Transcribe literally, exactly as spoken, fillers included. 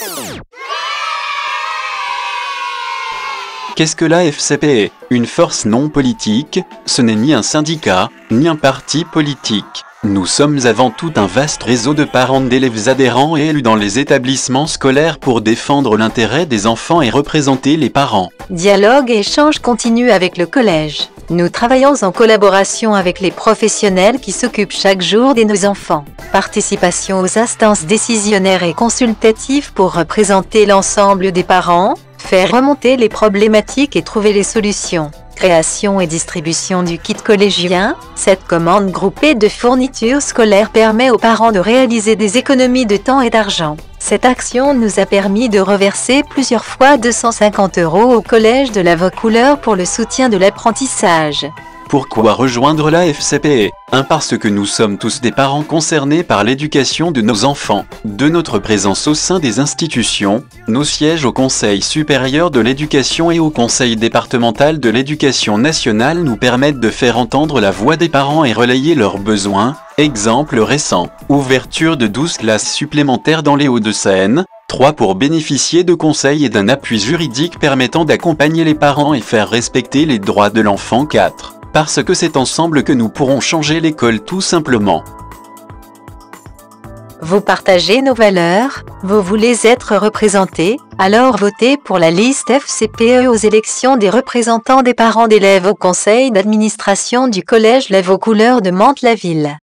Qu'est-ce que la F C P E? Une force non politique, ce n'est ni un syndicat, ni un parti politique. Nous sommes avant tout un vaste réseau de parents d'élèves adhérents et élus dans les établissements scolaires pour défendre l'intérêt des enfants et représenter les parents. Dialogue et échange continu avec le collège. Nous travaillons en collaboration avec les professionnels qui s'occupent chaque jour de nos enfants. Participation aux instances décisionnaires et consultatives pour représenter l'ensemble des parents, faire remonter les problématiques et trouver les solutions. Création et distribution du kit collégien. Cette commande groupée de fournitures scolaires permet aux parents de réaliser des économies de temps et d'argent. Cette action nous a permis de reverser plusieurs fois deux cent cinquante euros au collège de la Vaucouleurs pour le soutien de l'apprentissage. Pourquoi rejoindre la F C P E? un Parce que nous sommes tous des parents concernés par l'éducation de nos enfants, de notre présence au sein des institutions, nos sièges au Conseil supérieur de l'éducation et au Conseil départemental de l'éducation nationale nous permettent de faire entendre la voix des parents et relayer leurs besoins. Exemple récent, ouverture de douze classes supplémentaires dans les Hauts-de-Seine, trois pour bénéficier de conseils et d'un appui juridique permettant d'accompagner les parents et faire respecter les droits de l'enfant. quatre Parce que c'est ensemble que nous pourrons changer l'école tout simplement. Vous partagez nos valeurs, vous voulez être représenté, alors votez pour la liste F C P E aux élections des représentants des parents d'élèves au conseil d'administration du collège La Vaucouleurs de Mantes-la-Ville.